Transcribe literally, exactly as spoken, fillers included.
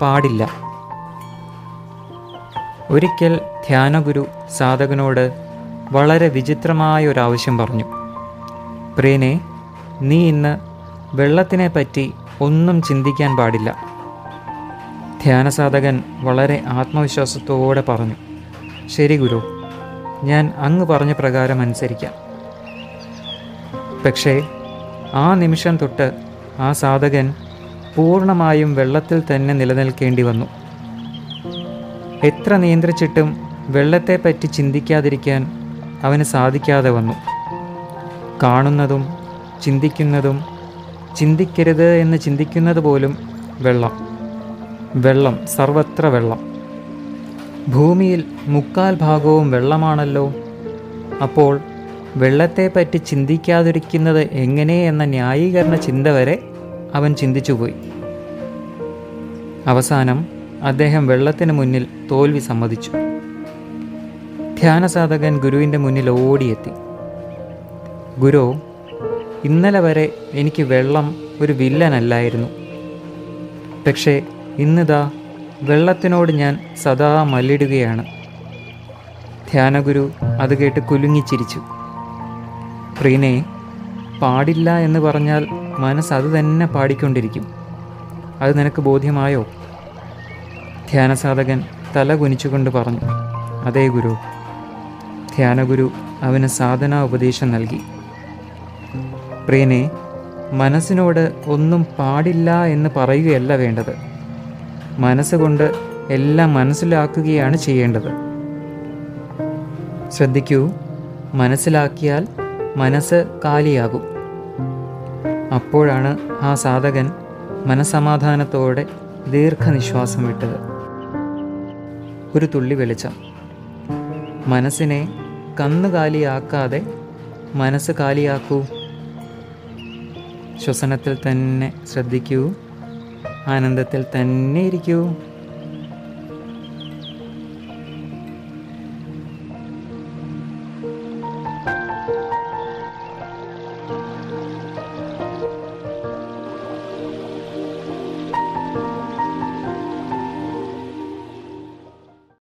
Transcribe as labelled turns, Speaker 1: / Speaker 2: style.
Speaker 1: പാടില്ല. ഒരിക്കൽ ധ്യാനഗുരു സാധകനോട് വളരെ വിചിത്രമായ ഒരാവശ്യം പറഞ്ഞു. പ്രിയനെ, നീ ഇന്ന് വെള്ളത്തിനെ പറ്റി ഒന്നും ചിന്തിക്കാൻ പാടില്ല. ധ്യാനസാധകൻ വളരെ ആത്മവിശ്വാസത്തോടെ പറഞ്ഞു, ശരി ഗുരു, ഞാൻ അങ്ങ് പറഞ്ഞ പ്രകാരം അനുസരിക്കാം. പക്ഷേ ആ നിമിഷം തൊട്ട് ആ സാധകൻ പൂർണ്ണമായും വെള്ളത്തിൽ തന്നെ നിലനിൽക്കേണ്ടി വന്നു. എത്ര നിയന്ത്രിച്ചിട്ടും വെള്ളത്തെപ്പറ്റി ചിന്തിക്കാതിരിക്കാൻ അവന് സാധിക്കാതെ വന്നു. കാണുന്നതും ചിന്തിക്കുന്നതും ചിന്തിക്കരുത് എന്ന് ചിന്തിക്കുന്നത് പോലും വെള്ളം, വെള്ളം, സർവത്ര വെള്ളം. ഭൂമിയിൽ മുക്കാൽ ഭാഗവും വെള്ളമാണല്ലോ. അപ്പോൾ വെള്ളത്തെപ്പറ്റി ചിന്തിക്കാതിരിക്കുന്നത് എങ്ങനെ എന്ന ന്യായീകരണ ചിന്ത വരെ അവൻ ചിന്തിച്ചുപോയി. അവസാനം അദ്ദേഹം വെള്ളത്തിന് മുന്നിൽ തോൽവി സമ്മതിച്ചു. ധ്യാനസാധകൻ ഗുരുവിൻ്റെ മുന്നിൽ ഓടിയെത്തി. ഗുരു, ഇന്നലെ വരെ എനിക്ക് വെള്ളം ഒരു വില്ലനല്ലായിരുന്നു. പക്ഷേ ഇന്നിതാ വെള്ളത്തിനോട് ഞാൻ സദാ മല്ലിടുകയാണ്. ധ്യാനഗുരു അത് കേട്ട് കുലുങ്ങിച്ചിരിച്ചു. പ്രിയനെ, പാടില്ല എന്ന് പറഞ്ഞാൽ മനസ്സ് അത് തന്നെ പാടിക്കൊണ്ടിരിക്കും. അത് നിനക്ക് ബോധ്യമായോ? ധ്യാനസാധകൻ തല കുനിച്ചുകൊണ്ട് പറഞ്ഞു, അതേ ഗുരു. ധ്യാനഗുരു അവന് സാധനാ ഉപദേശം നൽകി. പ്രിയനെ, മനസ്സിനോട് ഒന്നും പാടില്ല എന്ന് പറയുകയല്ല വേണ്ടത്. മനസ്സുകൊണ്ട് എല്ലാം മനസ്സിലാക്കുകയാണ് ചെയ്യേണ്ടത്. ശ്രദ്ധിക്കൂ, മനസ്സിലാക്കിയാൽ മനസ്സ് കാലിയാകും. അപ്പോഴാണ് ആ സാധകൻ മനസ്സമാധാനത്തോടെ ദീർഘനിശ്വാസം വിട്ടത്. ഒരു തുള്ളി വെളിച്ചം. മനസ്സിനെ കന്നുകാലിയാക്കാതെ മനസ്സ് കാലിയാക്കൂ. ശ്വസനത്തിൽ തന്നെ ശ്രദ്ധിക്കൂ. ആനന്ദത്തിൽ തന്നെ ഇരിക്കൂ.